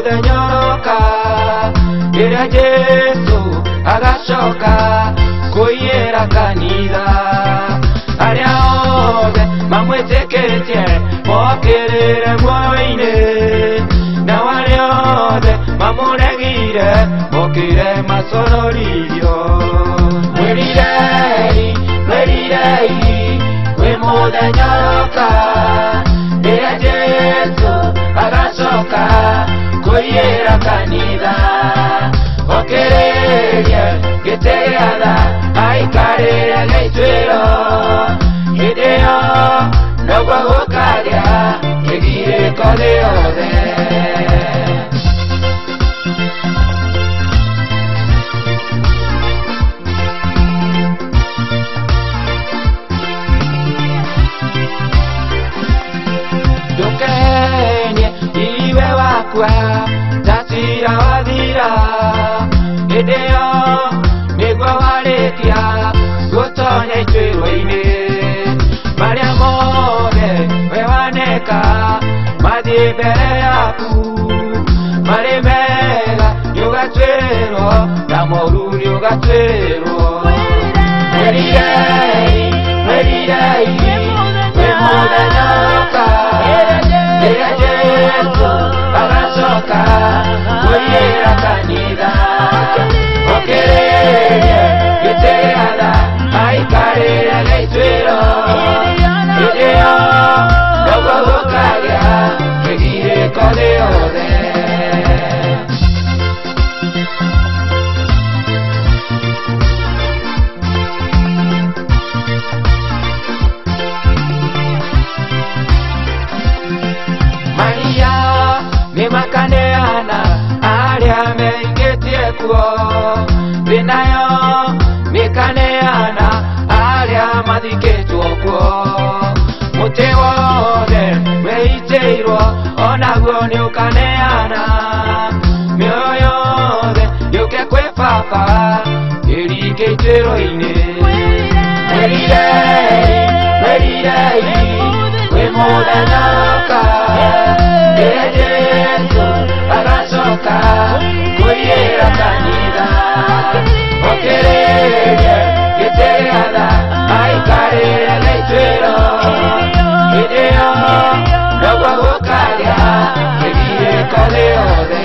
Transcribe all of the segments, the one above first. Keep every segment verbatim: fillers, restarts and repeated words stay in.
mudenyoroka ira Yesu agashoka kuyera kanitha aria othe mamwĩtĩkĩtie mokĩrĩre muoyo-inĩ nao aria othe mamũregire mokĩre maconorithio. Mwĩrirei, mwĩrirei kwĩ mudenyoroka ira Yesu agacoka kũiyĩra kanitha okĩrĩrie gĩtĩ gĩa tha aikarĩre gĩituĩro hĩndĩ ĩyo noguo gũkagĩa kĩgirĩko gĩothe. Ndũkenie iwe wakwa tasira wathira hĩndĩ ĩyo nĩguo warĩkia gũtonya ituĩro-inĩ marĩa mothe we waneka mathiĩ mbere yaku marĩ mega nĩũgatuĩrwo na moru nĩũgatuĩrwo. Mwĩrirei, mwĩrirei kwĩ mudenyoroka ira Yesu agacoka kũiyĩra kanitha okĩrĩrie gĩtĩ gĩa tha aikarĩre gĩituĩro hĩndĩ ĩyo noguo gũkagĩa kĩgirĩko gĩothe. Maria nĩmakaneana arĩa meingĩtie kuo thĩ nayo nĩkaneana arĩa mathikĩtwo kuo mũtĩ wothe wĩitĩirwo onaguo nĩũkaneana mĩoyo yothe yũke kwĩ Baba ĩringe ituĩro-inĩ. Mwĩrirei, mwĩrirei kwĩ mudenyoroka ira Yesu agacoka kũiyĩra kanitha okĩrĩrie gĩtĩ gĩa tha aikarĩre gĩituĩro hĩndĩ ĩyo noguo gũkagĩa kĩgirĩko gĩothe.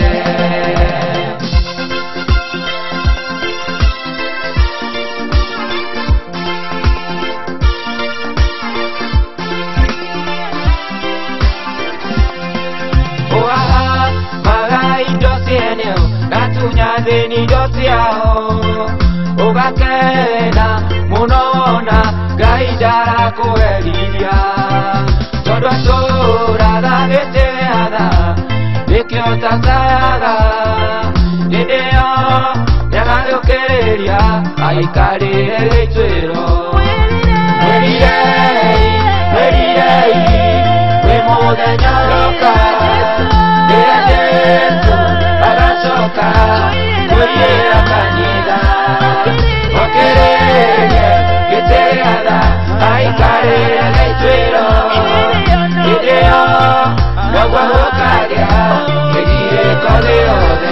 Thĩni indo ciao ũgakena mũno wona Ngai ndarakũherithia tondũ atũũraga gĩtĩ gĩa tha nĩkĩo tacayaga hĩndĩ ĩyo nĩagagĩũkĩrĩria aikarĩre gĩituĩro. Mwĩrirei, mwĩrirei kwĩ mudenyoroka ira Yesu agacoka kũiyĩra kanitha okĩrĩrie gĩtĩ gĩa tha aikarĩre gĩituĩro hĩndĩ ĩyo noguo gũkagĩa kĩgirĩko gĩothe.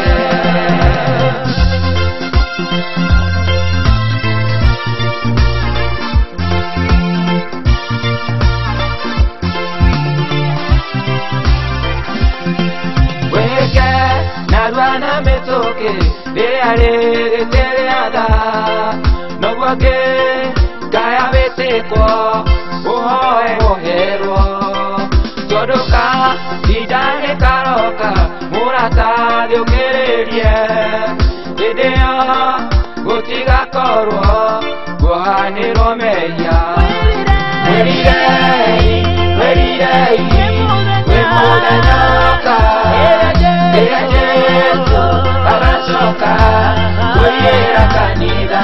Narwana mĩtũkĩ rĩrĩa rĩgĩtĩ gĩa tha noguo ngĩkaya wĩtĩkwo ũhoe woherwo tondũ kahinda nĩkaroka mũrata thiũkĩrĩrie hĩndĩ ĩyo gũtigakorwo kuohanĩrwo mehia. Mwĩrirei, mwĩrirei kwĩ mudenyoroka ira Yesu agacoka kũiyĩra kanitha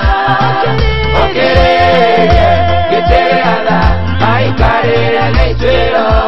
okĩrĩrie gĩtĩ gĩa tha aikarĩre gĩituĩro